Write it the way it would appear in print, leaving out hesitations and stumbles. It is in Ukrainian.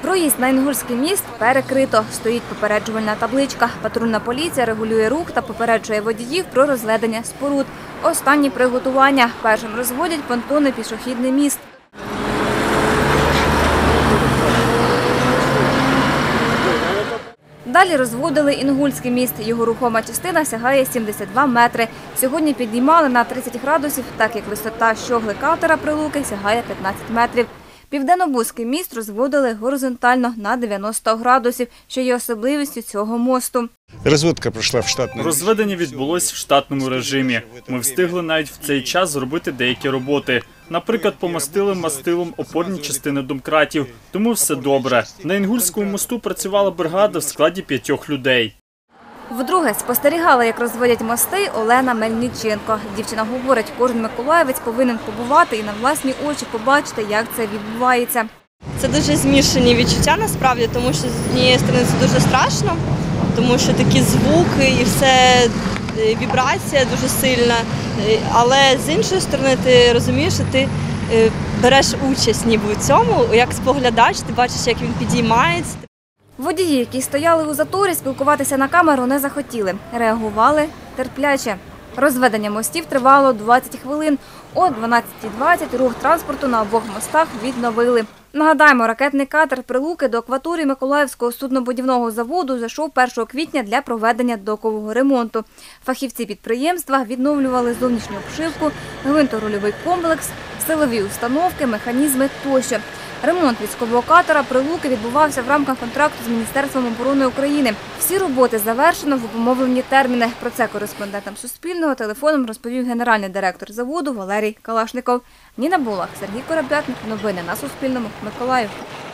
Проїзд на Інгульський міст перекрито. Стоїть попереджувальна табличка. Патрульна поліція регулює рух та попереджує водіїв про розведення споруд. Останні приготування. Першим розводять понтонний пішохідний міст. Далі розводили Інгульський міст. Його рухома частина сягає 72 метри. Сьогодні підіймали на 30 градусів, так як висота щогли катера Прилуки сягає 15 метрів. Південнобузький міст розводили горизонтально на 90 градусів, що є особливістю цього мосту. Розводка пройшла в штатному. Розведення відбулось в штатному режимі. Ми встигли навіть в цей час зробити деякі роботи. Наприклад, помастили мастилом опорні частини домкратів, тому все добре. На Інгульському мосту працювала бригада в складі 5 людей. Вдруге спостерігала, як розводять мости, Олена Мельниченко. Дівчина говорить, кожен миколаївець повинен побувати і на власні очі побачити, як це відбувається. Це дуже змішані відчуття насправді, тому що з однієї сторони це дуже страшно, тому що такі звуки і все, вібрація дуже сильна, але з іншої сторони ти розумієш, що ти береш участь ніби у цьому, як споглядач, ти бачиш, як він підіймається. Водії, які стояли у заторі, спілкуватися на камеру не захотіли. Реагували терпляче. Розведення мостів тривало 20 хвилин. О 12:20 рух транспорту на обох мостах відновили. Нагадаємо, ракетний катер Прилуки до акваторії Миколаївського суднобудівного заводу зайшов 1 квітня для проведення докового ремонту. Фахівці підприємства відновлювали зовнішню обшивку, гвинторульовий комплекс, силові установки, механізми тощо. Ремонт військового катера Прилуки відбувався в рамках контракту з Міністерством оборони України. Всі роботи завершено в обумовлені терміни. Про це кореспондентам Суспільного телефоном розповів генеральний директор заводу Валерій Калашников. Ніна Булах, Сергій Коробятник. Новини на Суспільному. Миколаїв.